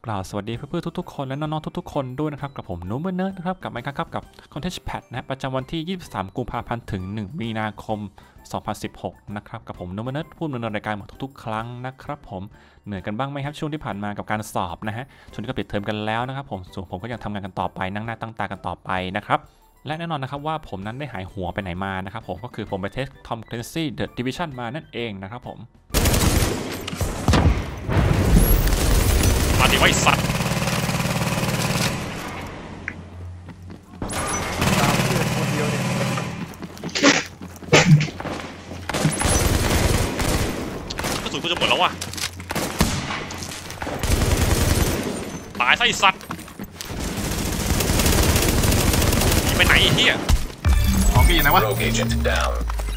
กล่าวสวัสดีเพื่อนๆทุกๆคนและน้องๆทุกๆคนด้วยนะครับกับผมนูเบอร์เนิร์ดนะครับกับMinecraftกับ Content Pad นะประจำวันที่23กุมภาพันธ์ถึง1มีนาคม2016นะครับกับผมนูเบอร์เนิร์ดผู้ดำเนินรายการหมดทุกๆครั้งนะครับผมเหนื่อยกันบ้างไหมครับช่วงที่ผ่านมากับการสอบนะฮะช่วงนี้ก็ปิดเทอมกันแล้วนะครับผมส่วนผมก็ยังทำงานกันต่อไปนั่งหน้าตั้งตากันต่อไปนะครับและแน่นอนนะครับว่าผมนั้นได้หายหัวไปไหนมานะครับผมก็คือผมไปเทส Tom Clancy The Division มานั่นเองนะครับผมมาดิไว้สัตว์ตามเพื่อนคนเดียวเนี่ยกระสุนกูจะหมดแล้วว่ะตายซะไอ้สัตว์หนีไปไหนไอ้เหี้ยของพี่อยู่ไหนวะ Rogue agent down.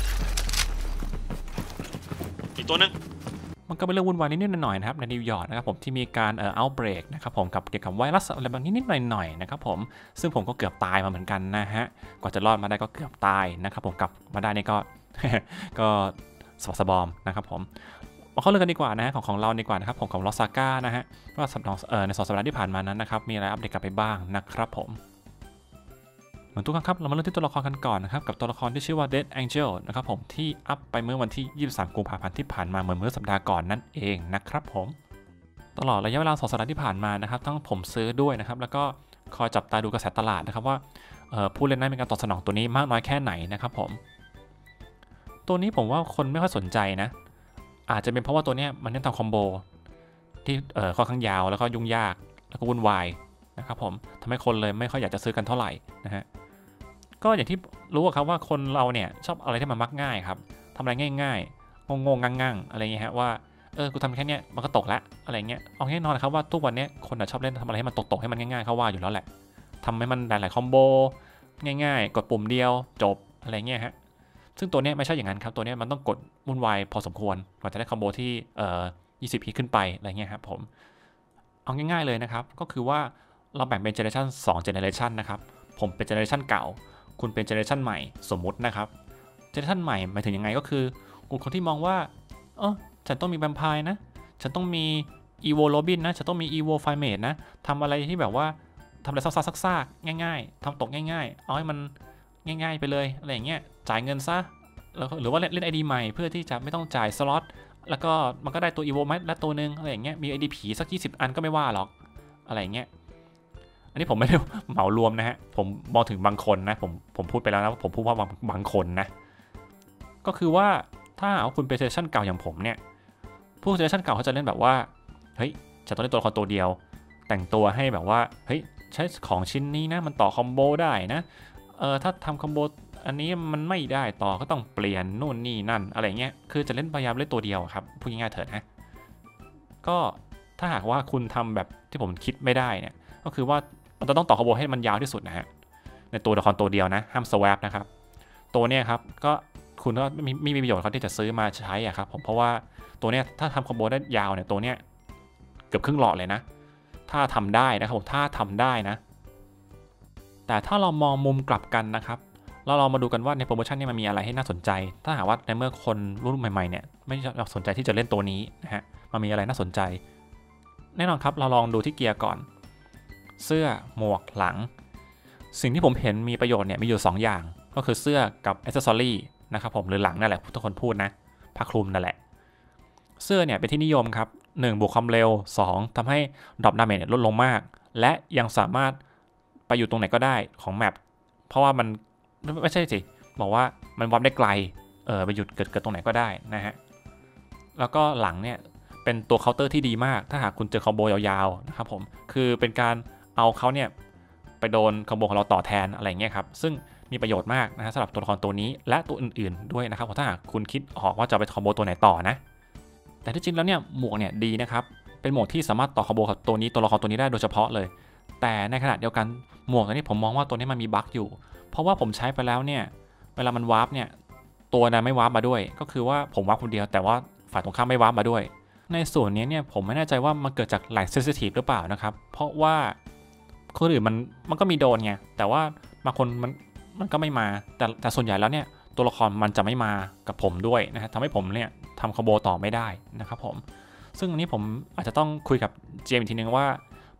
อีกตัวนึงมันก็เป็นเรื่องวุ่นวายนิดๆหน่อยๆนะครับในนิวยอร์กนะครับผมที่มีการoutbreak นะครับผมกับเกี่ยวกับไวรัสอะไรบางนิดๆหน่อยๆนะครับผมซึ่งผมก็เกือบตายมาเหมือนกันนะฮะกว่าจะรอดมาได้ก็เกือบตายนะครับผมกลับมาได้นี่ก็ ก็สบอมนะครับผมมาเข้าเรื่องกันดีกว่านะของเราดีกว่านะครับของลอสซาก้านะฮะว่าใน2 สัปดาห์ที่ผ่านมานั้นนะครับมีอะไรอัปเดตกันไปบ้างนะครับผมเหมือนทุกครั้งครับเรามาเริ่มที่ตัวละครกันก่อนนะครับกับตัวละครที่ชื่อว่า Dead Angel นะครับผมที่อัพไปเมื่อวันที่23กุมภาพันธ์ที่ผ่านมาเหมือนเมื่อสัปดาห์ก่อนนั่นเองนะครับผมตลอดระยะเวลา2 สัปดาห์ที่ผ่านมานะครับทั้งผมซื้อด้วยนะครับแล้วก็คอยจับตาดูกระแสตลาดนะครับว่าผู้เล่นนั้นมีการตอบสนองตัวนี้มากน้อยแค่ไหนนะครับผมตัวนี้ผมว่าคนไม่ค่อยสนใจนะอาจจะเป็นเพราะว่าตัวนี้มันเน้นทำคอมโบที่ค่อนข้างยาวแล้วก็ยุ่งยากแล้วก็วุ่นวายนะครับผมทำให้คนเลยไม่ค่อยอยากจะซื้อกันเท่าไหร่นะฮะก็อย่างที่รู้ครับว่าคนเราเนี่ยชอบอะไรที่มันมักง่ายครับทำอะไรง่ายๆงงๆงั่งๆอะไรเงี้ยฮะว่ากูทำแค่นี้มันก็ตกแล้วอะไรเงี้ยเอาแน่นอนนะครับว่าทุกวันนี้คนชอบเล่นทำอะไรให้มันตกให้มันง่ายๆเขาว่าอยู่แล้วแหละทำให้มันหลายๆคอมโบง่ายๆกดปุ่มเดียวจบอะไรเงี้ยฮะซึ่งตัวนี้ไม่ใช่อย่างนั้นครับตัวนี้มันต้องกดวุ่นวายพอสมควรกว่าจะได้คอมโบที่20 ฮิตขึ้นไปอะไรเงี้ยครับผมเอาง่ายๆเลยนะครับก็คือว่าเราแบ่งเป็นเจเนอเรชัน2เจเนอเรชันนะครับผมเป็นเจเนอเรชันเก่าคุณเป็นเจเนอเรชันใหม่สมมุตินะครับเจเนอเรชันใหม่หมายถึงยังไงก็คือกลุ่มคนที่มองว่าฉันต้องมีแวมไพร์นะฉันต้องมีอีโวโรบินนะฉันต้องมีอีโวไฟเมดนะทำอะไรที่แบบว่าทำอะไรซากๆง่ายๆทำตกง่ายๆเอาให้มันง่ายๆไปเลยอะไรอย่างเงี้ยจ่ายเงินซะแล้วหรือว่าเล่น ID ใหม่เพื่อที่จะไม่ต้องจ่ายสล็อตแล้วก็มันก็ได้ตัวอีโวมาและตัวนึงอะไรอย่างเงี้ยมี ID ผีสัก20 อันก็ไม่ว่าหรอกอะไรอย่างเงี้ยอันนี้ผมไม่ได้เหมารวมนะฮะผมมองถึงบางคนนะผมพูดไปแล้วนะผมพูดว่าบางคนนะก็คือว่าถ้าเอาคุณเป็นเซสชั่นเก่าอย่างผมเนี่ยผู้เซสชั่นเก่าเขาจะเล่นแบบว่าเฮ้ยจะต้องเล่นตัวละครตัวเดียวแต่งตัวให้แบบว่าเฮ้ยใช้ของชิ้นนี้นะมันต่อคอมโบได้นะถ้าทำคอมโบอันนี้มันไม่ได้ต่อก็ต้องเปลี่ยนนู่นนี่นั่นอะไรเงี้ยคือจะเล่นพยายามเล่นตัวเดียวครับพูดง่ายๆเถิดนะก็ถ้าหากว่าคุณทำแบบที่ผมคิดไม่ได้เนี่ยก็คือว่ามันต้องต่อคอมโบให้มันยาวที่สุดนะฮะในตัวละครตัวเดียวนะห้ามสวาปนะครับตัวเนี้ยครับก็คุณก็ไม่มีประโยชน์เขาที่จะซื้อมาใช้อะครับผมเพราะว่าตัวเนี้ยถ้าทำคอมโบได้ยาวเนี่ยตัวเนี้ยเกือบครึ่งหลอดเลยนะถ้าทำได้นะครับผมถ้าทำได้นะแต่ถ้าเรามองมุมกลับกันนะครับเรามาดูกันว่าในโปรโมชั่นนี้มันมีอะไรให้น่าสนใจถ้าหากว่าในเมื่อคนรุ่นใหม่ๆเนี่ยไม่สนใจที่จะเล่นตัวนี้นะฮะมันมีอะไรน่าสนใจแน่นอนครับเราลองดูที่เกียร์ก่อนเสื้อหมวกหลังสิ่งที่ผมเห็นมีประโยชน์เนี่ยมีอยู่2อย่างก็คือเสื้อกับแอคเซสซอรี่นะครับผมหรือหลังนั่นแหละทุกคนพูดนะผ้าคลุมนั่นแหละเสื้อเนี่ยเป็นที่นิยมครับ1บวกความเร็ว2ทำให้ดรอปดาเมจลดลงมากและยังสามารถไปอยู่ตรงไหนก็ได้ของแมปเพราะว่ามันไม่ใช่สิบอกว่ามันวับได้ไกลไปหยุดเกิดตรงไหนก็ได้นะฮะแล้วก็หลังเนี่ยเป็นตัวเคาน์เตอร์ที่ดีมากถ้าหากคุณเจอคอมโบยาวๆนะครับผมคือเป็นการเอาเขาเนี่ยไปโดนคอมโบของเราต่อแทนอะไรเงี้ยครับซึ่งมีประโยชน์มากนะฮะสำหรับตัวละครตัวนี้และตัวอื่นๆด้วยนะครับถ้าหากคุณคิดออกว่าจะไปคอมโบตัวไหนต่อนะแต่ที่จริงแล้วเนี่ยหมวกเนี่ยดีนะครับเป็นหมวกที่สามารถต่อคอมโบกับตัวนี้ตัวละครตัวนี้ได้โดยเฉพาะเลยแต่ในขณะเดียวกันหมวกตัวนี้ผมมองว่าตัวนี้มันมีบั๊กอยู่เพราะว่าผมใช้ไปแล้วเนี่ยเวลามันวาร์ปเนี่ยตัวนั้นไม่วาร์ปมาด้วยก็คือว่าผมวาร์ปคนเดียวแต่ว่าฝ่ายตรงข้ามไม่วาร์ปมาด้วยในส่วนนี้เนี่ยผมไม่แน่ใจว่ามันเกิดจากหลายเซนซิทีฟหรือเปล่านะครับเพราะว่าคนอื่นมันก็มีโดนไงแต่ว่าบางคนมันก็ไม่มาแต่ส่วนใหญ่แล้วเนี่ยตัวละครมันจะไม่มากับผมด้วยนะฮะทำให้ผมเนี่ยทำคอมโบต่อไม่ได้นะครับผมซึ่งอันนี้ผมอาจจะต้องคุยกับเจมอีกทีนึงว่า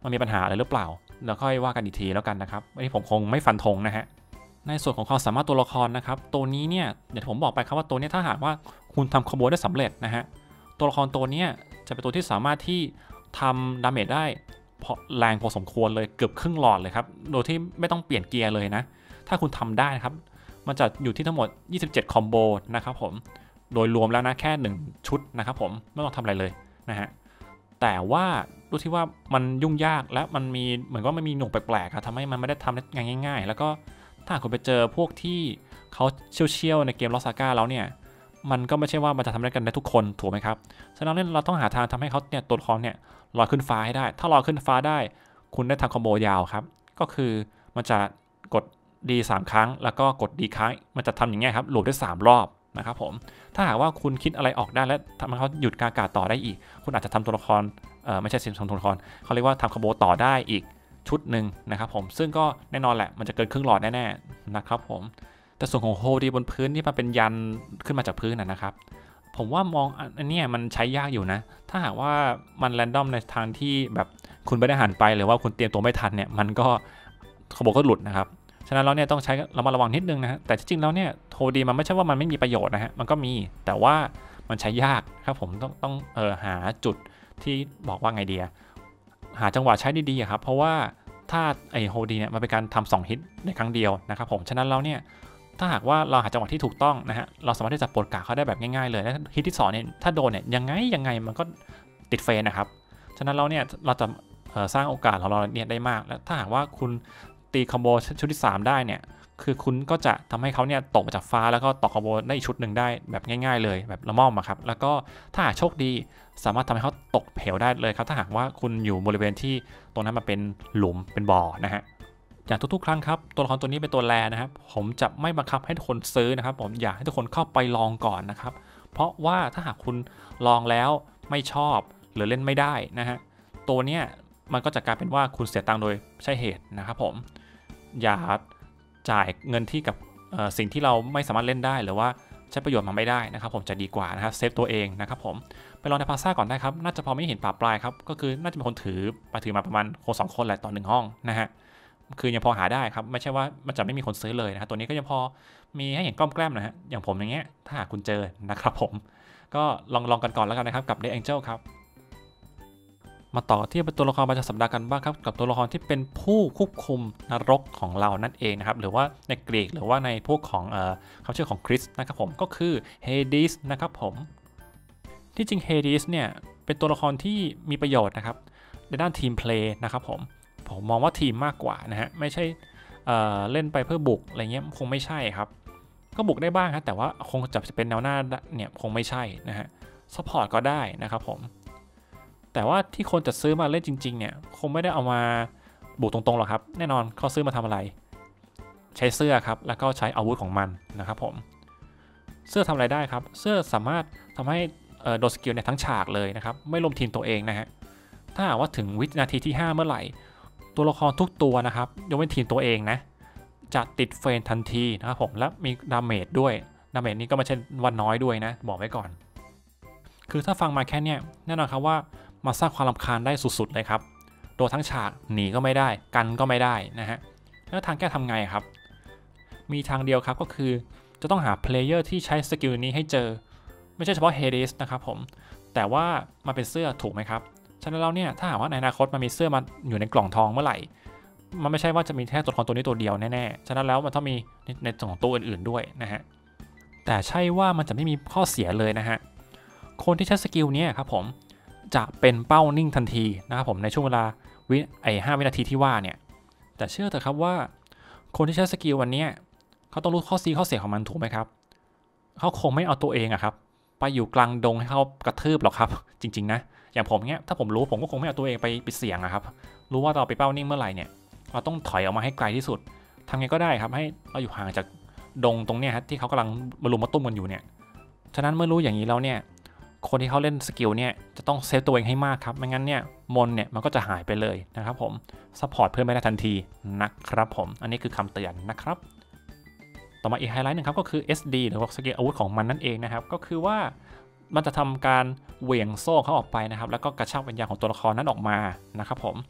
มันมีปัญหาอะไรหรือเปล่าแล้วค่อยว่ากันอีกทีแล้วกันนะครับอันนี้ผมคงไม่ฟันธงนะฮะในส่วนของความสามารถตัวละครนะครับตัวนี้เนี่ยเดี๋ยวผมบอกไปครับว่าตัวนี้ถ้าหากว่าคุณทำคอมโบได้สำเร็จนะฮะตัวละครตัวนี้จะเป็นตัวที่สามารถที่ทำดาเมจได้แรงพอสมควรเลยเกือบครึ่งหลอดเลยครับโดยที่ไม่ต้องเปลี่ยนเกียร์เลยนะถ้าคุณทำได้นะครับมันจะอยู่ที่ทั้งหมด27คอมโบนะครับผมโดยรวมแล้วนะแค่1ชุดนะครับผมไม่ต้องทำอะไรเลยนะฮะแต่ว่าดูที่ว่ามันยุ่งยากและมันมีเหมือนว่ามันมีหน่วงแปลกๆครับทำให้มันไม่ได้ทำได้ง่ายๆแล้วก็ถ้าคุณไปเจอพวกที่เขาเชี่ยวในเกมลอสซาก้าแล้วเนี่ยมันก็ไม่ใช่ว่ามันจะทำได้กันได้ทุกคนถูกไหมครับฉะนั้นเราต้องหาทางทำให้เขาเนี่ยตัวละครเนี่ยลอยขึ้นฟ้าให้ได้ถ้าลอยขึ้นฟ้าได้คุณได้ทำคอมโบยาวครับก็คือมันจะกดดี3ครั้งแล้วก็กดดีครั้งมันจะทำอย่างเงี้ยครับลูปได้3รอบนะครับผมถ้าหากว่าคุณคิดอะไรออกได้และทำให้เขาหยุดการกาดต่อได้อีกคุณอาจจะทำตัวละครไม่ใช่ทำตัวละครเขาเรียกว่าทำคอมโบต่อได้อีกชุดหนึ่งนะครับผมซึ่งก็แน่นอนแหละมันจะเกินครึ่งหลอดแน่ๆนะครับผมแต่ส่วนของโฮดีบนพื้นที่มันเป็นยันขึ้นมาจากพื้นนะครับผมว่ามองอันนี้มันใช้ยากอยู่นะถ้าหากว่ามันแรนดอมในทางที่แบบคุณไม่ได้หันไปหรือว่าคุณเตรียมตัวไม่ทันเนี่ยมันก็คอมโบก็หลุดนะครับฉะนั้นเราเนี่ยต้องใช้ระมัดระวังนิดนึงนะฮะแต่จริงๆแล้วเนี่ยโฮดีมันไม่ใช่ว่ามันไม่มีประโยชน์นะฮะมันก็มีแต่ว่ามันใช้ยากครับผมต้องหาจุดที่บอกว่าไงดีหาจังหวะใช้ดีๆครับเพราะว่าถ้าไอโฮดีเนี่ยมันเป็นการทำ2ฮิตในครั้งเดียวนะครับผมฉะนั้นเราเนี่ยถ้าหากว่าเราหาจังหวะที่ถูกต้องนะฮะเราสามารถที่จะปลดกาเขาได้แบบง่ายๆเลยและฮิตที่2เนี่ยถ้าโดนเนี่ยยังไงมันก็ติดเฟรนนะครับฉะนั้นเราเนี่ยเราจะสร้างโอกาสของเราเนี่ยได้มากและถ้าหากว่าคุณตีคอมโบชุดที่3ได้เนี่ยคือคุณก็จะทำให้เขาเนี่ยตกมาจากฟ้าแล้วก็ต่อคอมโบได้อีกชุดหนึ่งได้แบบง่ายๆเลยแบบละม่อมครับแล้วก็ถ้าหากโชคดีสามารถทำให้เขาตกเหวได้เลยครับถ้าหากว่าคุณอยู่บริเวณที่ตรงนั้นมันเป็นหลุมเป็นบ่อนะฮะอย่างทุกๆครั้งครับตัวละครตัวนี้เป็นตัวแรนะครับผมจะไม่บังคับให้ทุกคนซื้อนะครับผมอยากให้ทุกคนเข้าไปลองก่อนนะครับเพราะว่าถ้าหากคุณลองแล้วไม่ชอบหรือเล่นไม่ได้นะฮะตัวเนี้ยมันก็จะกลายเป็นว่าคุณเสียตังค์โดยใช่เหตุนะครับผมอย่าจ่ายเงินที่กับสิ่งที่เราไม่สามารถเล่นได้หรือว่าใช้ประโยชน์มาไม่ได้นะครับผมจะดีกว่านะครับเซฟตัวเองนะครับผมไปลองในพาซ่าก่อนได้ครับน่าจะพอไม่เห็นปลาปลายครับก็คือน่าจะเป็นคนถือมาประมาณคน2คนแหละต่อ1ห้องนะฮะคือยังพอหาได้ครับไม่ใช่ว่ามันจะไม่มีคนซื้อเลยนะครับตัวนี้ก็ยังพอมีให้เห็นกล้อมแกล้มนะฮะอย่างผมอย่างเงี้ยถ้าหากคุณเจอนะครับผมก็ลองกันก่อนแล้วกันนะครับกับ Dead Angel ครับมาต่อที่เป็นตัวละครประจำสัปดาห์กันบ้างครับกับตัวละครที่เป็นผู้ควบคุมนรกของเรานั่นเองนะครับหรือว่าในกรีกหรือว่าในพวกของคำชื่อของคริสต์นะครับผมก็คือเฮดิสนะครับผมที่จริงเฮดิสเนี่ยเป็นตัวละครที่มีประโยชน์นะครับในด้านทีมเพลย์นะครับผมมองว่าทีมมากกว่านะฮะไม่ใช่เล่นไปเพื่อบุกอะไรเงี้ยคงไม่ใช่ครับก็บุกได้บ้างครับแต่ว่าคงจะเป็นแนวหน้าเนี่ยคงไม่ใช่นะฮะซัพพอร์ตก็ได้นะครับผมแต่ว่าที่คนจะซื้อมาเล่นจริงๆเนี่ยคงไม่ได้เอามาบุกตรงๆหรอกครับแน่นอนเขาซื้อมาทำอะไรใช้เสื้อครับแล้วก็ใช้อาวุธของมันนะครับผมเสื้อทำอะไรได้ครับเสื้อสามารถทำให้โดนสกิลเนี่ยทั้งฉากเลยนะครับไม่รวมทีมตัวเองนะฮะถ้าหากว่าถึงวินาทีที่5เมื่อไหร่ตัวละครทุกตัวนะครับยกเว้นทีมตัวเองนะจะติดเฟรนทันทีนะครับผมและมีดาเมจด้วยดาเมจนี้ก็ไม่ใช่วันน้อยด้วยนะบอกไว้ก่อนคือถ้าฟังมาแค่นี้แน่นอนครับว่ามาสร้างความรำคาญได้สุดๆเลยครับโดนทั้งฉากหนีก็ไม่ได้กันก็ไม่ได้นะฮะแล้วทางแก้ทำไงครับมีทางเดียวครับก็คือจะต้องหาเพลเยอร์ที่ใช้สกิลนี้ให้เจอไม่ใช่เฉพาะเฮเดสนะครับผมแต่ว่ามาเป็นเสื้อถูกไหมครับฉะนั้นเราเนี่ยถ้าหากว่าในอนาคตมันมีเสื้อมาอยู่ในกล่องทองเมื่อไหร่มันไม่ใช่ว่าจะมีแค่ตัวละครตัวนี้ตัวเดียวแน่ๆฉะนั้นแล้วมันต้องมีในส่วนของตัวอื่นๆด้วยนะฮะแต่ใช่ว่ามันจะไม่มีข้อเสียเลยนะฮะคนที่ใช้สกิลนี้ครับผมจะเป็นเป้านิ่งทันทีนะครับผมในช่วงเวลา5 วินาทีที่ว่าเนี่ยแต่เชื่อเถอะครับว่าคนที่ใช้สกิลวันนี้เขาต้องรู้ข้อเสียของมันถูกไหมครับเขาคงไม่เอาตัวเองอะครับไปอยู่กลางดงให้เขากระทืบหรอกครับจริงๆนะอย่างผมเนี้ยถ้าผมรู้ผมก็คงไม่เอาตัวเองไปเสี่ยงอะครับรู้ว่าเราไปเป้านิ่งเมื่อไหร่เนี่ยเราต้องถอยออกมาให้ไกลที่สุดทำไงก็ได้ครับให้เราอยู่ห่างจากดงตรงเนี้ยครับที่เขากำลังมาลุมมาตุ้มกันอยู่เนี่ยฉะนั้นเมื่อรู้อย่างนี้แล้วเนี่ยคนที่เขาเล่นสกิลเนี่ยจะต้องเซฟตัวเองให้มากครับไม่งั้นเนี่ยมอนเนี่ยมันก็จะหายไปเลยนะครับผมซัพพอร์ตเพื่อนไม่ได้ทันทีนะครับผมอันนี้คือคำเตือนนะครับต่อมาอีกไฮไลท์หนึ่งครับก็คือ SD หรือว่าสกิลอาวุธของมันนั่นเองนะครับก็คือว่ามันจะทำการเหวี่ยงโซ่เขาออกไปนะครับแล้วก็กระชากวิญญาณของตัวละครนั้นออกมานะครับผม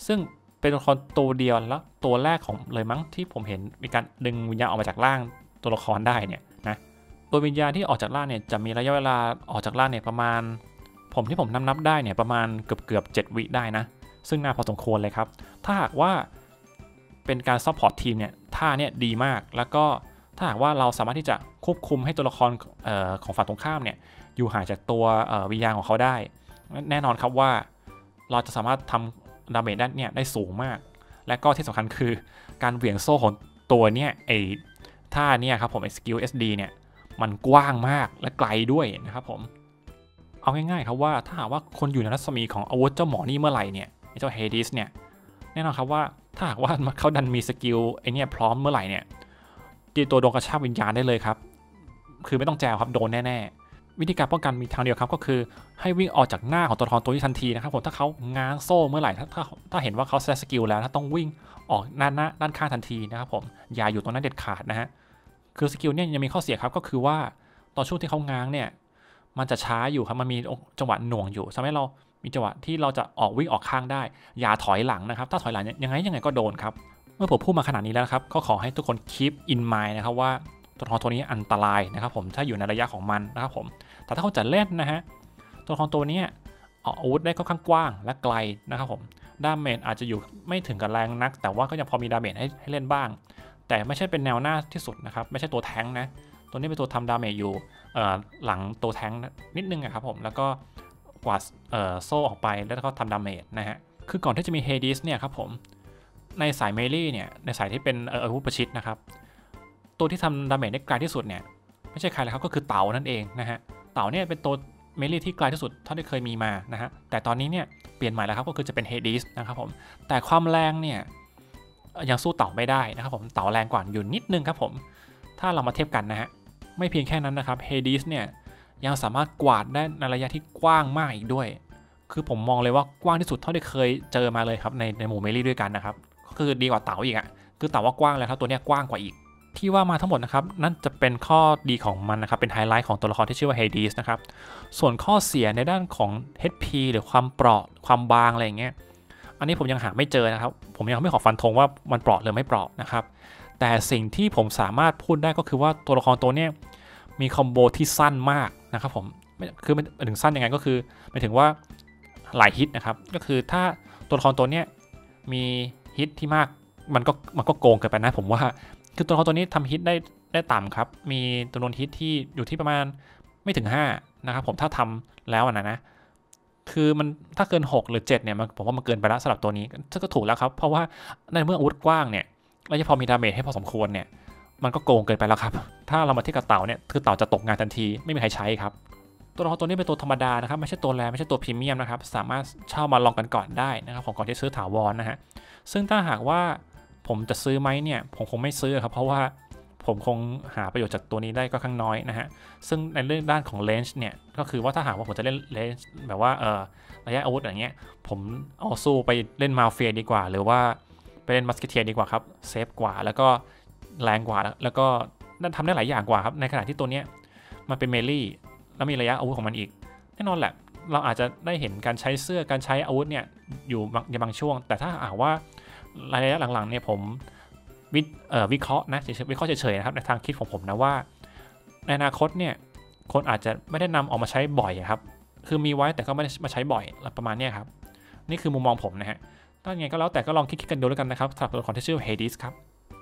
ซึ่งเป็นตัวละครตัวเดียวแล้วตัวแรกของเลยมั้งที่ผมเห็นมีการดึงวิญญาณออกมาจากร่างตัวละครได้เนี่ยนะตัววิญญาณที่ออกจากร่างเนี่ยจะมีระยะเวลาออกจากร่างเนี่ยประมาณที่ผมนับได้เนี่ยประมาณเกือบ7 วิได้นะซึ่งน่าพอสมควรเลยครับถ้าหากว่าเป็นการซัพพอร์ตทีมเนี่ยท่าเนี่ยดีมากแล้วก็ถ้าหากว่าเราสามารถที่จะควบคุมให้ตัวละครของฝั่งตรงข้ามเนี่ยอยู่ห่างจากตัววิญญาณของเขาได้แน่นอนครับว่าเราจะสามารถทำดาเมจได้สูงมากและก็ที่สำคัญคือการเหวี่ยงโซ่ของตัวเนี่ยไอ้ท่าเนี่ยครับผมไอ้สกิล SD เนี่ยมันกว้างมากและไกลด้วยนะครับผมเอาง่ายๆครับว่าถ้าหากว่าคนอยู่ในรัศมีของอาวุธเจ้าหมอนี่เมื่อไหร่เนี่ยเจ้าเฮดิสเนี่ยแน่นอนครับว่าถ้าหากว่าเขาดันมีสกิลไอ้เนี่ยพร้อมเมื่อไหร่เนี่ยตีตัวโดนกระชากวิญญาณได้เลยครับคือไม่ต้องแจวครับโดนแน่ๆวิธีการป้องกันมีทางเดียวครับก็คือให้วิ่งออกจากหน้าของตัวละครตัวนี้ทันทีนะครับผมถ้าเขาง้างโซ่เมื่อไหร่ถ้าเห็นว่าเขาแซสกิลแล้วถ้าต้องวิ่งออกด้านข้างทันทีนะครับผมอย่าอยู่ตรงนั้นเด็ดขาดนะฮะคือสกิลเนี่ยยังมีข้อเสียครับก็คือว่าตอนช่วงที่เขาง้างเนี่ยมันจะช้าอยู่ครับมันมีจังหวะหน่วงอยู่ทำให้เรามีจังหวะที่เราจะวิ่งออกข้างได้อย่าถอยหลังนะครับถ้าถอยหลังยังไงก็โดนครับเมื่อผมพูดมาขนาดนี้แล้วครับก็ขอให้ทุกคน keep in mind นะครับว่าตัวละครตัวนี้อันตรายนะครับผมถ้าอยู่ในระยะของมันนะครับผมแต่ถ้าเขาจะเล่นนะฮะตัวละครตัวนี้ออกอาวุธได้ค่อนข้างกว้างและไกลนะครับผมดาเมจอาจจะอยู่ไม่ถึงกับแรงนักแต่ว่าก็ยังพอมีดาเมจให้เล่นบ้างแต่ไม่ใช่เป็นแนวหน้าที่สุดนะครับไม่ใช่ตัวแท้งนะตัวนี้เป็นตัวทำดาเมจอยู่หลังตัวแท้งนิดนึงครับผมแล้วก็กวาดโซ่ออกไปแล้วก็ทำดาเมจนะฮะคือก่อนที่จะมีเฮดิสเนี่ยครับผมในสายเมลี่เนี่ยในสายที่เป็นอาวุธประชิดนะครับตัวที่ทำดาเมจได้ไกลที่สุดเนี่ยไม่ใช่ใครเลยครับก็คือเต่านั่นเองนะฮะเต่าเนี่ยเป็นตัวเมลี่ที่ไกลที่สุดเท่าที่เคยมีมานะฮะแต่ตอนนี้เนี่ยเปลี่ยนใหม่แล้วครับก็คือจะเป็นเฮดิสนะครับผมแต่ความแรงเนี่ยยังสู้เต่าไม่ได้นะครับผมเต่าแรงกว่าอยู่นิดนึงครับผมถ้าเรามาเทียบกันนะฮะไม่เพียงแค่นั้นนะครับเฮดิสเนี่ยยังสามารถกวาดได้ในระยะที่กว้างมากอีกด้วยคือผมมองเลยว่ากว้างที่สุดเท่าที่เคยเจอมาเลยครับในหมู่เมลี่ด้วยกันนะครับก็คือดีกว่าเต่าอีกอ่ะคือเต่าว่ากว้างแล้วครับตัวนี้กว้างกว่าอีกที่ว่ามาทั้งหมดนะครับนั่นจะเป็นข้อดีของมันนะครับเป็นไฮไลท์ของตัวละครที่ชื่อว่าเฮดิสนะครับส่วนข้อเสียในด้านของ HP หรือความเปราะความบางอะไรอย่างเงี้ยอันนี้ผมยังหาไม่เจอนะครับผมยังไม่ขอฟันธงว่ามันเปราะหรือไม่เปราะนะครับแต่สิ่งที่ผมสามารถพูดได้ก็คือว่าตัวละครตัวนี้มีคอมโบที่สั้นมากนะครับผมคือมันถึงสั้นยังไงก็คือหมายถึงว่าหลายฮิตนะครับก็คือถ้าตัวละครตัวนี้มีฮิตที่มากมันก็โกงเกินไปนะผมว่าคือตัวละครตัวนี้ทำฮิตได้ต่ำครับมีจำนวนฮิตที่อยู่ที่ประมาณไม่ถึง5นะครับผมถ้าทำแล้วนะคือมันถ้าเกิน6หรือ7เนี่ยผมว่ามันเกินไปแล้วสำหรับตัวนี้ก็ถูกแล้วครับเพราะว่าในเมื่ออาวุธกว้างเนี่ยแล้วจะพอมีดาเมจให้พอสมควรเนี่ยมันก็โกงเกินไปแล้วครับถ้าเรามาเทียบกับเต่าเนี่ยคือเต่าจะตกงานทันทีไม่มีใครใช้ครับตัวละครตัวนี้เป็นตัวธรรมดานะครับไม่ใช่ตัวแรไม่ใช่ตัวพรีเมียมนะครับสามารถเช่ามาลองกันก่อนได้นะครับก่อนที่ซื้อถาวรนะฮะซึ่งถ้าหากว่าผมจะซื้อไหมเนี่ยผมคงไม่ซื้อครับเพราะว่าผมคงหาประโยชน์จากตัวนี้ได้ก็ค่อนข้างน้อยนะฮะซึ่งในเรื่องด้านของเลนส์เนี่ยก็คือว่าถ้าหากว่าผมจะเล่นเลนส์แบบว่าระยะอาวุธอย่างเงี้ยผมเอาสู้ไปเล่นมาเฟียดีกว่าหรือว่าไปเล่นมัสเกเทียดีกว่าครับเซฟกว่าแล้วก็แรงกว่าแล้วก็ทำได้หลายอย่างกว่าครับในขณะที่ตัวเนี้ยมันเป็นเมลี่แล้วมีระยะอาวุธของมันอีกแน่นอนแหละเราอาจจะได้เห็นการใช้เสื้อการใช้อาวุธเนี่ยอยู่ในบางช่วงแต่ถ้าหากว่าระยะหลังๆเนี่ยผมวิเคราะห์นะวิเคราะห์เฉยๆนะครับในทางคิดของผมนะว่าในอนาคตเนี่ยคนอาจจะไม่ได้นำออกมาใช้บ่อยครับคือมีไว้แต่ก็ไม่ได้มาใช้บ่อยประมาณนี้ครับนี่คือมุมมองผมนะฮะถ้าอย่างไงก็แล้วแต่ก็ลองคิดกันดูแล้วกันนะครับสำหรับตัวละครที่ชื่อ Hades ครับ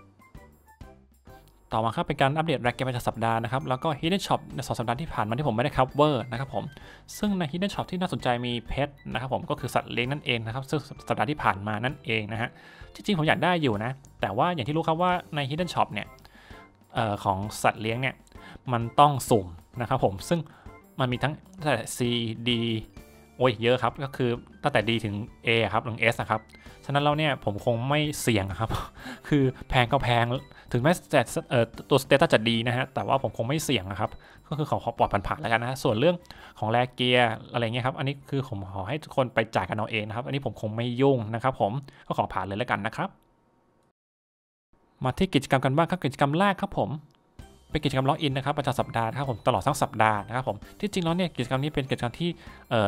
ต่อมาครับเป็นการอัปเดตแร็กเกมประจำสัปดาห์นะครับแล้วก็ Hidden Shop ใน2 สัปดาห์ที่ผ่านมาที่ผมไม่ได้ cover นะครับผมซึ่งใน Hidden Shop ที่น่าสนใจมีเพชรนะครับผมก็คือสัตว์เลี้ยงนั่นเองนะครับซึ่งสัปดาห์ที่ผ่านมานั่นเองนะฮะจริงๆผมอยากได้อยู่นะแต่ว่าอย่างที่รู้ครับว่าใน Hidden Shop เนี่ยของสัตว์เลี้ยงเนี่ยมันต้องสุ่มนะครับผมซึ่งมันมีทั้งแต่ C D โอ้ยเยอะครับก็คือตั้งแต่ D ถึง A ครับถึง S นะครับฉะนั้นเราเนี่ยผมคงไม่เสี่ยงครับคือแพงก็แพงถึงแม้ตัวสเตตัสจะดีนะฮะแต่ว่าผมคงไม่เสี่ยงนะครับก็คือขอปลอดผ่านๆแล้วกันนะส่วนเรื่องของแลกเกียร์อะไรเงี้ยครับอันนี้คือผมขอให้ทุกคนไปจ่ายกันเอาเองนะครับอันนี้ผมคงไม่ยุ่งนะครับผมก็ขอผ่านเลยแล้วกันนะครับมาที่กิจกรรมกันบ้างครับกิจกรรมแรกครับผมเป็นกิจกรรมล็อกอินนะครับประจำสัปดาห์นะครับผมตลอดทั้งสัปดาห์นะครับผมที่จริงแล้วเนี่ยกิจกรรมนี้เป็นกิจกรรมที่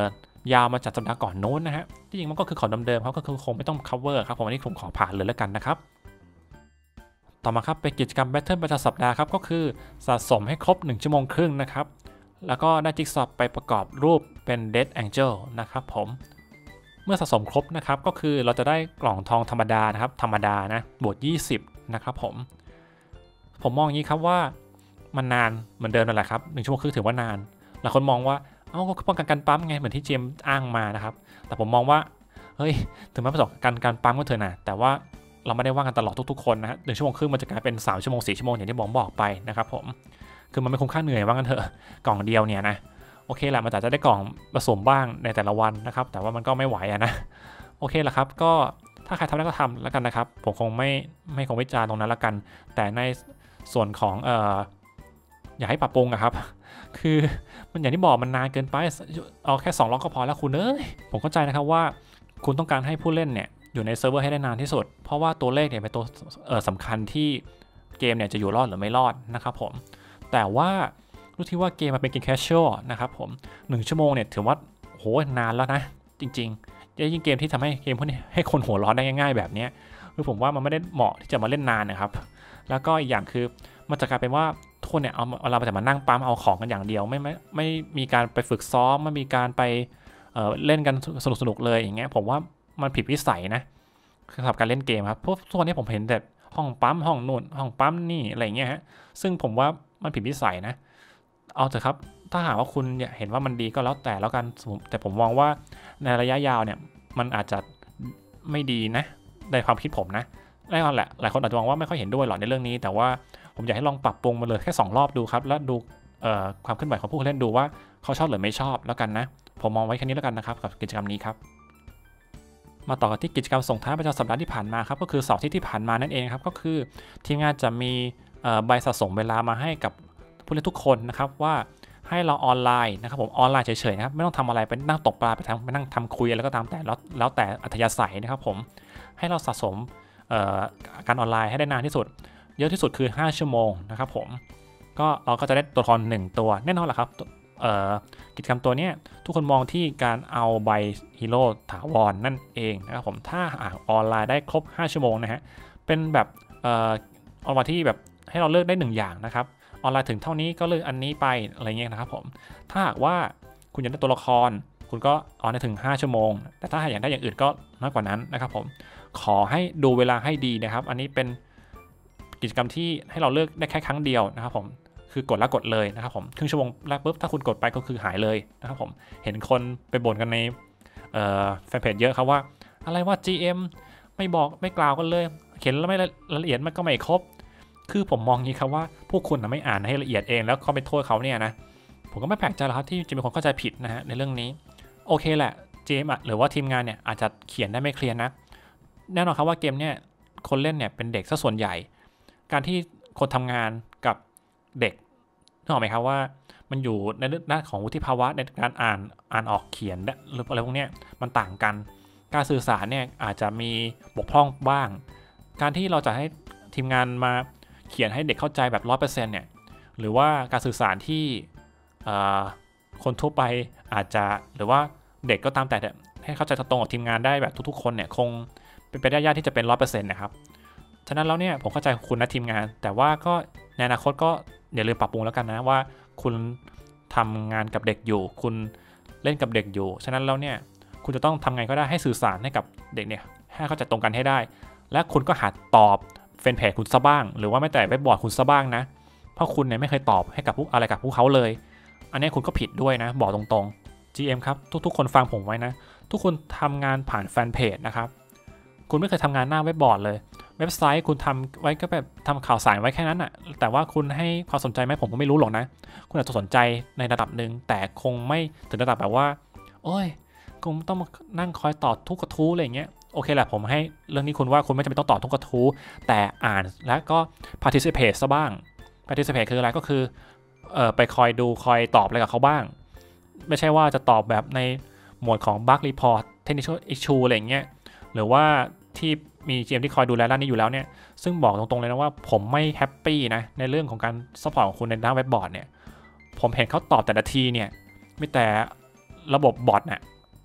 ยาวมาจากสัปดาห์ก่อนโน้นนะฮะที่จริงมันก็คือของเดิมๆเขาก็คือคงไม่ต้อง cover ครับผมอันนี้ผมขอผ่านเลยแล้วกันนะครับต่อมาครับเป็นกิจกรรม Battle ประจำสัปดาห์ครับก็คือสะสมให้ครบ1 ชั่วโมงครึ่งนะครับแล้วก็ได้จิ๊กซอว์ไปประกอบรูปเป็น Dead Angel นะครับผมเมื่อสะสมครบนะครับก็คือเราจะได้กล่องทองธรรมดานะครับธรรมดานะบวก20นะครับผมมองอย่างนี้ครับว่ามันนานเหมือนเดิมนั่นแหละครับ1 ชั่วโมงครึ่งถือว่านานหลายคนมองว่าก็ป้องกันการปั๊มไงเหมือนที่เจมอ้างมานะครับแต่ผมมองว่าเฮ้ยถึงแม้ประสบการปั๊มก็เถอะนะแต่ว่าเราไม่ได้ว่ากันตลอดทุกๆคนนะฮะ1 ชั่วโมงครึ่งมันจะกลายเป็น3 ชั่วโมง4 ชั่วโมงอย่างที่บอกไปนะครับผมคือมันไม่คุ้มค่าเหนื่อยว่ากันเถอะกล่องเดียวเนี่ยนะโอเคแหละมันอาจจะได้กล่องผสมบ้างในแต่ละวันนะครับแต่ว่ามันก็ไม่ไหวนะโอเคแหละครับก็ถ้าใครทำได้ก็ทำแล้วกันนะครับผมคงไม่วิจารณ์ตรงนั้นแล้วกันแต่ในส่วนของอยากให้ปรับปรุงอะครับคือมันอย่างที่บอกมันนานเกินไปเอาแค่2 ล็อกก็พอแล้วคุณผมเข้าใจนะครับว่าคุณต้องการให้ผู้เล่นเนี่ยอยู่ในเซิร์ฟเวอร์ให้ได้นานที่สุดเพราะว่าตัวเลขเนี่ยเป็นตัวสำคัญที่เกมเนี่ยจะอยู่รอดหรือไม่รอดนะครับผมแต่ว่ารู้ที่ว่าเกมมันเป็นเกมแคชชวลนะครับผม1 ชั่วโมงเนี่ยถือว่าโหนานแล้วนะจริงๆยิ่งเกมที่ทำให้เกมพวกนี้ให้คนหัวร้อนได้ง่ายๆแบบนี้คือผมว่ามันไม่ได้เหมาะที่จะมาเล่นนานนะครับแล้วก็อีกอย่างคือมันจะกลายเป็นว่าทุกคนเนี่ยเอาเราไปแต่มานั่งปั๊มเอาของกันอย่างเดียวไม่มีการไปฝึกซ้อมไม่มีการไปเล่นกันสนุกเลยอย่างเงี้ยผมว่ามันผิดวิสัยนะสำหรับการเล่นเกมครับเพราะทุกวันนี้ผมเห็นแต่ห้องปั๊มห้องนู่นห้องปั๊มนี่อะไรเงี้ยฮะซึ่งผมว่ามันผิดวิสัยนะเอาเถอะครับถ้าหากว่าคุณเห็นว่ามันดีก็แล้วแต่แล้วกันแต่ผมมองว่าในระยะยาวเนี่ยมันอาจจะไม่ดีนะในความคิดผมนะแน่นอนแหละหลายคนอาจจะมองว่าไม่ค่อยเห็นด้วยหรอกในเรื่องนี้แต่ว่าผมอยากให้ลองปรับปรุงมาเลยแค่2 รอบดูครับแล้วดูความเคลื่อนไหวของผู้เล่นดูว่าเขาชอบหรือไม่ชอบแล้วกันนะผมมองไว้แค่นี้แล้วกันนะครับกับกิจกรรมนี้ครับมาต่อกันที่กิจกรรมส่งท้ายประจำสัปดาห์ที่ผ่านมาครับก็คือ2 อาทิตย์ที่ผ่านมานั่นเองครับก็คือทีมงานจะมีใบสะสมเวลามาให้กับผู้เล่นทุกคนนะครับว่าให้เราออนไลน์นะครับผมออนไลน์เฉยๆนะครับไม่ต้องทำอะไรไปนั่งตกปลาไปนั่งทำคุยอะไรก็ตามแต่แล้วแต่อัธยาศัยนะครับผมให้เราสะสมการออนไลน์ให้ได้นานที่สุดเยอะที่สุดคือ5 ชั่วโมงนะครับผมก็เราก็จะได้ตัวละคร1 ตัวแน่นอนแหละครับกิจกรรมตัวนี้ทุกคนมองที่การเอาใบฮีโร่ถาวรนั่นเองนะครับผมถ้าออนไลน์ได้ครบ5 ชั่วโมงนะฮะเป็นแบบออนไลน์ที่แบบให้เราเลือกได้1 อย่างนะครับออนไลน์ถึงเท่านี้ก็เลือกอันนี้ไปอะไรเงี้ยนะครับผมถ้าหากว่าคุณอยากได้ตัวละครคุณก็ออนได้ถึง5 ชั่วโมงแต่ถ้าอยากได้อย่างอื่นก็น้อยกว่านั้นนะครับผมขอให้ดูเวลาให้ดีนะครับอันนี้เป็นกิจกรรมที่ให้เราเลือกได้แค่ครั้งเดียวนะครับผมคือกดแล้วกดเลยนะครับผมครึ่งชั่วโมงแรกปุ๊บถ้าคุณกดไปก็คือหายเลยนะครับผมเห็นคนไปบ่นกันในแฟนเพจเยอะครับว่าอะไรว่า GM ไม่บอกไม่กล่าวกันเลยเขียนแล้วไม่ละเอียดมันก็ไม่ครบคือผมมองงี้ครับว่าพวกคุณไม่อ่านให้ละเอียดเองแล้วเขาไปโทษเขาเนี่ยนะผมก็ไม่แปลกใจหรอกครับที่จะมีคนเข้าใจผิดนะฮะในเรื่องนี้โอเคแหละ GM หรือว่าทีมงานเนี่ยอาจจะเขียนได้ไม่เคลียร์นะแน่นอนครับว่าเกมเนี่ยคนเล่นเนี่ยเป็นเด็กซะส่วนใหญ่การที่คนทำงานกับเด็กนึกออกไหมครับว่ามันอยู่ในด้านของวุฒิภาวะในการอ่านออกเขียนหรืออะไรพวกนี้มันต่างกันการสื่อสารเนี่ยอาจจะมีบกพร่องบ้างการที่เราจะให้ทีมงานมาเขียนให้เด็กเข้าใจแบบ 100% เนี่ยหรือว่าการสื่อสารที่คนทั่วไปอาจจะหรือว่าเด็กก็ตามแต่ให้เข้าใจตรงกับทีมงานได้แบบทุกๆคนเนี่ยคงเป็นไปได้ยากที่จะเป็น 100% นะครับฉะนั้นแล้วเนี่ยผมเข้าใจคุณนะทีมงานแต่ว่าก็ในอนาคตก็อย่าลืมปรับปรุงแล้วกันนะว่าคุณทำงานกับเด็กอยู่คุณเล่นกับเด็กอยู่ฉะนั้นแล้วเนี่ยคุณจะต้องทำไงก็ได้ให้สื่อสารให้กับเด็กเนี่ยให้เข้าใจตรงกันให้ได้และคุณก็หาตอบแฟนเพจคุณซะบ้างหรือว่าไม่แต่เว็บบอร์ดคุณซะบ้างนะเพราะคุณเนี่ยไม่เคยตอบให้กับอะไรกับพวกเขาเลยอันนี้คุณก็ผิดด้วยนะบอกตรงๆ GM ครับทุกๆคนฟังผมไว้นะทุกคนทำงานผ่านแฟนเพจนะครับคุณไม่เคยทำงานหน้าเว็บบอร์ดเลยเว็บไซต์คุณทำไว้ก็แบบทำข่าวสารไว้แค่นั้นอ่ะแต่ว่าคุณให้ความสนใจไหมผมก็ไม่รู้หรอกนะคุณอาจจะสนใจในระดับหนึ่งแต่คงไม่ถึงระดับแบบว่าโอ้ยคงต้องมานั่งคอยตอบทุกกระทู้อะไรอย่างเงี้ยโอเคแหละผมให้เรื่องนี้คุณว่าคุณไม่จำเป็นต้องตอบทุกกระทู้แต่อ่านแล้วก็ participate ซะบ้าง participate คืออะไรก็คือไปคอยดูคอยตอบอะไรกับเขาบ้างไม่ใช่ว่าจะตอบแบบในหมวดของ bug report technical issue อะไรอย่างเงี้ยหรือว่าที่มี GM ที่คอยดูแลด้านนี้อยู่แล้วเนี่ยซึ่งบอกตรงๆเลยนะว่าผมไม่แฮปปี้นะในเรื่องของการซัพพอร์ตของคุณในด้านเว็บบอร์ดเนี่ยผมเห็นเขาตอบแต่ละทีเนี่ยมีแต่ระบบบอทเนี่ย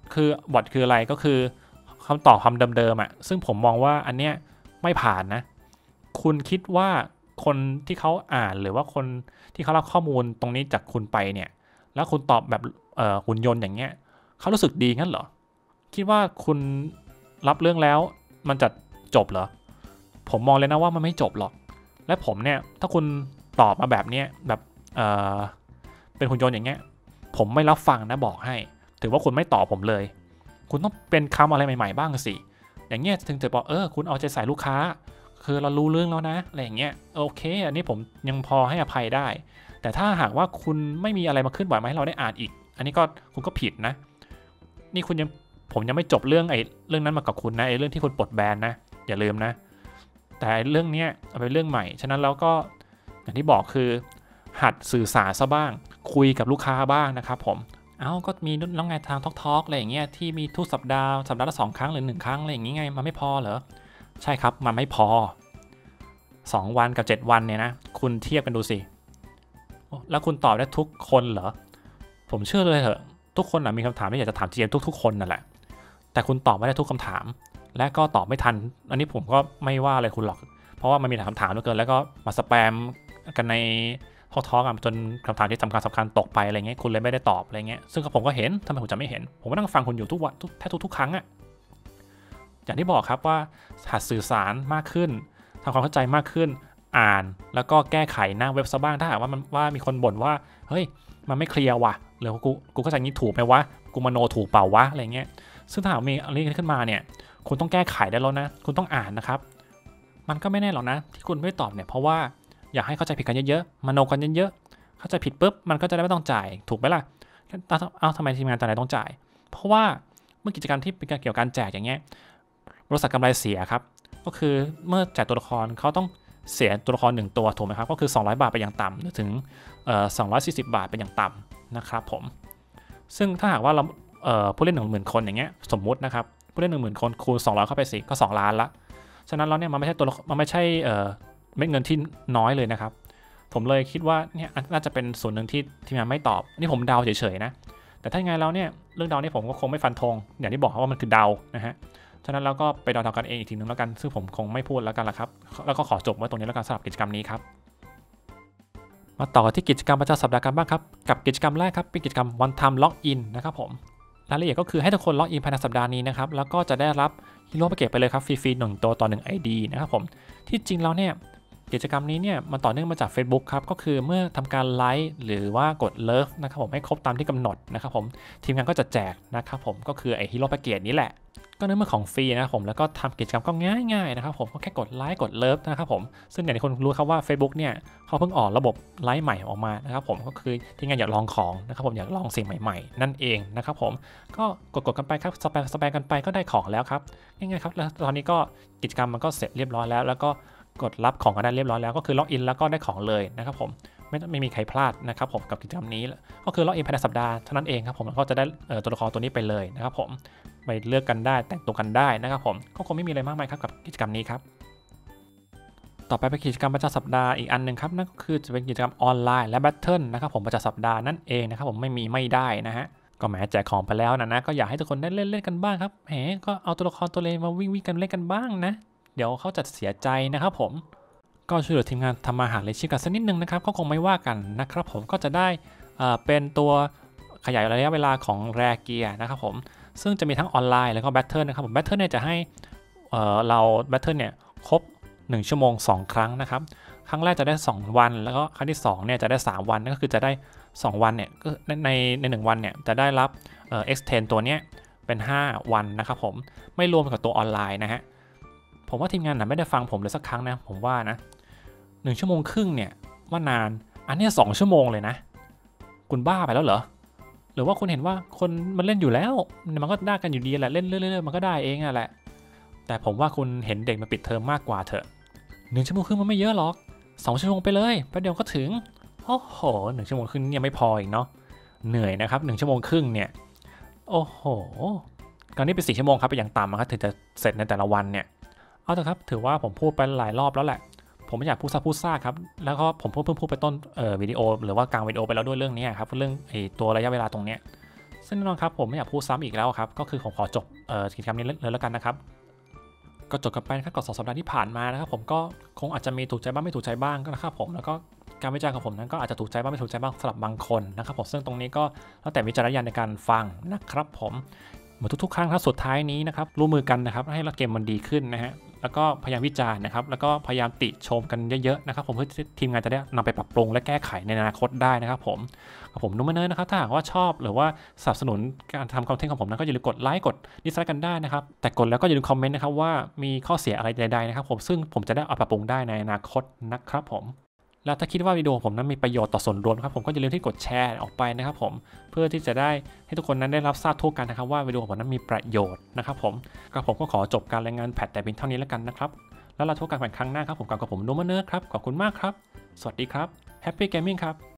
คือบอทคืออะไรก็คือคำตอบคำเดิมๆอ่ะซึ่งผมมองว่าอันเนี้ยไม่ผ่านนะคุณคิดว่าคนที่เขาอ่านหรือว่าคนที่เขารับข้อมูลตรงนี้จากคุณไปเนี่ยแล้วคุณตอบแบบหุ่นยนต์อย่างเงี้ยเขารู้สึกดีงั้นเหรอคิดว่าคุณรับเรื่องแล้วมันจะจบเหรอผมมองเลยนะว่ามันไม่จบหรอกและผมเนี่ยถ้าคุณตอบมาแบบเนี้ยแบบเป็นหุ่นยนต์อย่างเงี้ยผมไม่รับฟังนะบอกให้ถือว่าคุณไม่ตอบผมเลยคุณต้องเป็นคำอะไรใหม่ๆบ้างสิอย่างเงี้ยถึงจะบอกคุณเอาใจใส่ลูกค้าคือเรารู้เรื่องแล้วนะอะไรอย่างเงี้ยโอเคอันนี้ผมยังพอให้อภัยได้แต่ถ้าหากว่าคุณไม่มีอะไรมาขึ้นไหวมาให้เราได้อ่านอีกอันนี้ก็คุณก็ผิดนะนี่คุณยังผมยังไม่จบเรื่องเรื่องนั้นมากับคุณนะเรื่องที่คุณปลดแบนนะอย่าลืมนะแต่เรื่องนี้เอาเป็นเรื่องใหม่ฉะนั้นแล้วก็อย่างที่บอกคือหัดสื่อสารซะบ้างคุยกับลูกค้าบ้างนะครับผมก็มีน้องไงทางทอล์กอะไรอย่างเงี้ยที่มีทุกสัปดาห์ละ2 ครั้งหรือ1 ครั้งอะไรอย่างงี้ไงมันไม่พอเหรอใช่ครับมันไม่พอ2 วันกับ7 วันเนี่ยนะคุณเทียบกันดูสิแล้วคุณตอบได้ทุกคนเหรอผมเชื่อเลยเหรอทุกคนมีคำถามที่อยากจะถาม GM ทุกคนนั่นแหละแต่คุณตอบไม่ได้ทุกคำถามและก็ตอบไม่ทันอันนี้ผมก็ไม่ว่าอะไรคุณหรอกเพราะว่ามันมีคำถามเหลือเกินแล้วก็มาสแปมกันในท้อกันจนคำถามที่สำคัญตกไปอะไรเงี้ยคุณเลยไม่ได้ตอบอะไรเงี้ยซึ่งผมก็เห็นทำไมผมจะไม่เห็นผมก็นั่งฟังคุณอยู่ทุกวันแทบทุกครั้งอะอย่างที่บอกครับว่าหัดสื่อสารมากขึ้นทำความเข้าใจมากขึ้นอ่านแล้วก็แก้ไขหน้าเว็บซะบ้างถ้าหากว่ามีคนบ่นว่าเฮ้ยมันไม่เคลียร์ว่ะหรือกูเข้าใจงี้ถูกไหมวะกูมโนถูกเปล่าวะอะไรเงี้ยซึ่งถ้าหากมีอะไรขึ้นมาเนี่ยคุณต้องแก้ไขได้แล้วนะคุณต้องอ่านนะครับมันก็ไม่แน่หรอกนะที่คุณไม่ตอบเนี่ยเพราะว่าอยากให้เข้าใจผิดกันเยอะๆมโนกันเยอะๆเข้าใจผิดปุ๊บมันก็จะได้ไม่ต้องจ่ายถูกไหมล่ะทำไมทีมงานตอนไหนต้องจ่ายเพราะว่าเมื่อกิจกรรมที่เป็นเกี่ยวกับการแจกอย่างเงี้ยบริษัทกำไรเสียครับก็คือเมื่อแจกตัวละครเขาต้องเสียตัวละคร1 ตัวถูกไหมครับก็คือ200 บาทไปอย่างต่ำหรือถึง240 บาทเป็นอย่างต่ำนะครับผมซึ่งถ้าหากว่าเราผู้เล่น 10,000 คนอย่างเงี้ยสมมุตินะครับผู้เล่น 10,000 คนคูณ200เข้าไปสิก็2 ล้านละฉะนั้นแล้วเนี่ยมันไม่ใช่เม็ดเงินที่น้อยเลยนะครับผมเลยคิดว่าเนี่ยน่าจะเป็นส่วนหนึ่งที่ทีมงานไม่ตอบนี่ผมเดาเฉยๆนะแต่ถ้าไงแล้วเนี่ยเรื่องเดานี่ผมก็คงไม่ฟันธงอย่างที่บอกว่ามันคือเดานะฮะฉะนั้นเราก็ไปเดากันเองอีกทีนึงแล้วกันซึ่งผมคงไม่พูดแล้วกันละครับแล้วก็ขอจบไว้ตรงนี้แล้วกันสำหรับกิจกรรมนี้ครับมาต่อที่กิจกรรมประจำสัปดาห์กันบ้างครับกับกิจกรรมแรกครับเป็นกิจกรรม One Time Login นะครับผมรายละเอียดก็คือให้ทุกคนล็อกอินภายในสัปดาห์นี้นะครับแล้วก็จะได้รับฮีโร่แพ็กเกจไปเลยครับฟรีๆ1 ตัวต่อ1 ID นะครับผมที่จริงแล้วเนี่ยกิจกรรมนี้เนี่ยมันต่อเนื่องมาจาก Facebook ครับก็คือเมื่อทำการไลค์หรือว่ากดเลิฟนะครับผมให้ครบตามที่กำหนดนะครับผมทีมงานก็จะแจกนะครับผมก็คือไอฮีโร่แพ็กเกจนี้แหละก็เนื่องมาของฟรีนะครับผมแล้วก็ทำกิจกรรมก็ง่ายๆนะครับผมก็แค่กดไลค์กดเลิฟนะครับผมซึ่งอย่างที่คนรู้ครับว่า Facebook เนี่ยเขาเพิ่งออกระบบไลค์ใหม่ออกมานะครับผมก็คือที่งานอยากลองของนะครับผมอยากลองสิ่งใหม่ๆนั่นเองนะครับผมก็กดกันไปครับสแปมกันไปก็ได้ของแล้วครับง่ายๆครับแล้วตอนนี้ก็กิจกรรมมันก็เสร็จเรียบร้อยแล้วก็กดรับของกันได้เรียบร้อยแล้วก็คือล็อกอินแล้วก็ได้ของเลยนะครับผมไม่มีใครพลาดนะครับผมกับกิจกรรมนี้ก็คือล็อกอินภายในสัปดาห์เท่านั้นเองครับผมแล้วก็จะได้ตัวละครตัวนี้ไปเลยนะครับผมไปเลือกกันได้แต่งตัวกันได้นะครับผมก็คงไม่มีอะไรมากมายครับกับกิจกรรมนี้ครับต่อไปเป็นกิจกรรมประจำสัปดาห์อีกอันนึงครับนั่นก็คือจะเป็นกิจกรรมออนไลน์และแบทเทิลนะครับผมประจำสัปดาห์นั่นเองนะครับผมไม่ได้นะฮะก็แหมแจกของไปแล้วนะก็อยากให้ทุกคนได้เล่นกันบ้างครับแหมก็เอาตัวละครตัวเลนมาวิ่งกันเล่นกันบ้างนะเดี๋ยวเขาจะเสียใจนะครับผมก็ช่วยเหลือทีมงานทำมาหาเลี้ยงชีพกันสักนิดนึงนะครับก็คงไม่ว่ากันนะครับผมก็จะได้เป็นตัวขยายระยะเวลาของแรเกียร์นะครับผมซึ่งจะมีทั้งออนไลน์แล้วก็แบทเทิลนะครับผมแบทเทิลเนี่ยจะให้เราแบทเทิลเนี่ยครบ1 ชั่วโมง2 ครั้งนะครับครั้งแรกจะได้2 วันแล้วก็ครั้งที่2เนี่ยจะได้3 วันนั่นก็คือจะได้2 วันเนี่ยก็ใน1 วันเนี่ยจะได้รับextend ตัวเนี้ยเป็น5 วันนะครับผมไม่รวมกับตัวออนไลน์นะฮะผมว่าทีมงานไม่ได้ฟังผมเลยสักครั้งนะผมว่านะ1 ชั่วโมงครึ่งเนี่ยว่านานอันนี้2 ชั่วโมงเลยนะคุณบ้าไปแล้วเหรอหรือว่าคุณเห็นว่าคนมันเล่นอยู่แล้วมันก็ได้กันอยู่ดีแหละเล่นเรื่อยๆมันก็ได้เองแหละแต่ผมว่าคุณเห็นเด็กมาปิดเทอมมากกว่าเถอะ1 ชั่วโมงครึ่งมันไม่เยอะหรอก2 ชั่วโมงไปเลยแป๊บเดียวก็ถึงโอ้โห1 ชั่วโมงครึ่งเนี่ยไม่พออีกเนาะเหนื่อยนะครับ1 ชั่วโมงครึ่งเนี่ยโอ้โหตอนนี้เป็น4 ชั่วโมงครับเป็นอย่างต่ำนะครับถึงจะเสร็จในแต่ละวันเนี่ยเอาเถอะครับถือว่าผมพูดไปหลายรอบแล้วแหละผมไม่อยากพูดซ่าครับแล้วก็ผมเพิ่งพูดไปต้นวิดีโอหรือว่ากลางวิดีโอไปแล้วด้วยเรื่องนี้ครับเรื่องไอ้ตัวระยะเวลาตรงเนี้ยซึ่งแน่นอนครับผมไม่อยากพูดซ้ำอีกแล้วครับก็คือผมขอจบกิจกรรมนี้เลยแล้วกันนะครับก็จบกันไปนะครับกับ2 สัปดาห์ที่ผ่านมานะครับผมก็คงอาจจะมีถูกใจบ้างไม่ถูกใจบ้างก็นะครับผมแล้วก็การวิจารณ์ของผมนั้นก็อาจจะถูกใจบ้างไม่ถูกใจบ้างสำหรับบางคนนะครับผมซึ่งตรงนี้ก็แล้วแต่วิจารณญาณในการฟังนะครับผมเหมือนทุกๆครั้งครับสุดท้ายนี้นะครับร่วมมือกันนะครับให้เกมมันดีขึ้นนะฮะแล้วก็พยายามวิจารณ์นะครับแล้วก็พยายามติชมกันเยอะๆนะครับผมเพื่อทีมงานจะได้นำไปปรับปรุงและแก้ไขในอนาคตได้นะครับผมนุ่มเนยนะครับถ้าหากว่าชอบหรือว่าสนับสนุนการทำคอนเทนต์ของผมนั้นก็อย่าลืมกดไลค์กดดิสไลค์กันได้นะครับแต่กดแล้วก็อย่าลืมคอมเมนต์นะครับว่ามีข้อเสียอะไรใดๆนะครับผมซึ่งผมจะได้เอาปรับปรุงได้ในอนาคตนะครับผมแล้วถ้าคิดว่าวิดีโอผมนั้นมีประโยชน์ต่อส่วนรวมครับผมก็อย่าลืมที่กดแชร์ออกไปนะครับผมเพื่อที่จะได้ให้ทุกคนนั้นได้รับทราบทั่วกันนะครับว่าวิดีโอของผมนั้นมีประโยชน์นะครับผมก็ขอจบการรายงานแพทแต่เพียงเท่านี้แล้วกันนะครับแล้วเราพบกันใหม่ครั้งหน้าครับผมกับผมนุ่มเนยครับขอบคุณมากครับสวัสดีครับ Happy Gaming ครับ